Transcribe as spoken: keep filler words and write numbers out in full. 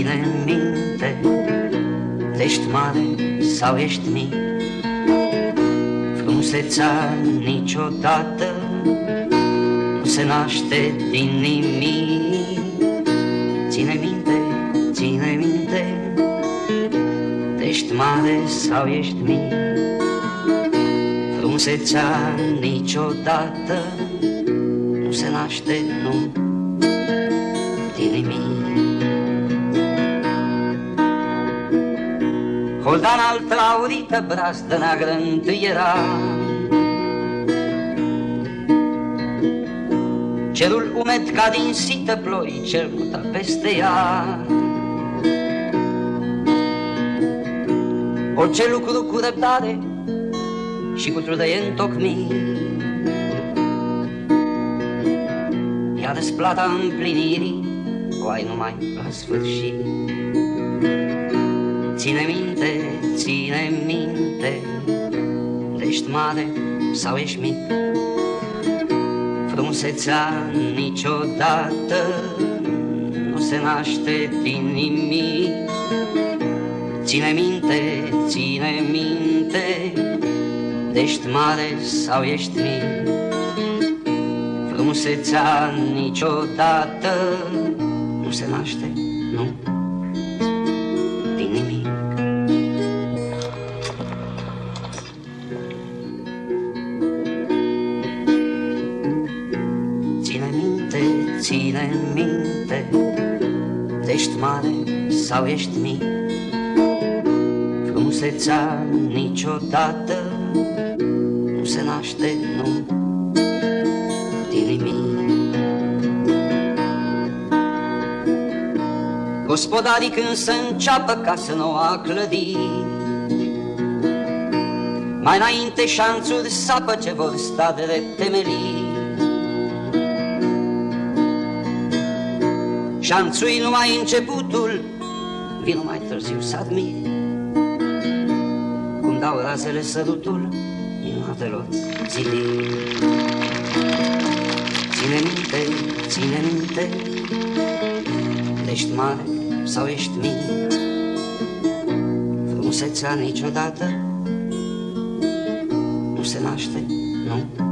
ține minte, ești mare sau ești mic, frumusețea niciodată nu se naște din nimic. Ține minte, ține minte, ești mare sau ești mic, frumusețea niciodată nu se naște, nu, din nimic. Holdan al traurită, brazdă neagră întâi era, cerul umed ca din sită ploi, cel muta peste ea. Orice lucru cu răbdare și cu trudă e întocmit, ia răsplata împlinirii o ai numai la sfârșit. Ține minte, ține minte, ești mare sau ești mic, frumusețea niciodată nu se naște din nimic. Ține minte, ține minte, ești mare sau ești mic, frumusețea niciodată nu se naște, nu, din nimic. Ține minte, ține minte, ești mare sau ești mic, frumusețea niciodată nu se naște, nu, din nimic. Gospodarii când se înceapă casă nouă a clădi, mai înainte șanțuri sapă ce vor sta de temelii. Șanțui numai începutul, vino mai târziu să admiri cum dau razele sărutul minunatelor zilii. Ține minte, ține minte, ești mare sau ești mic, frumusețea niciodată nu se naște, nu.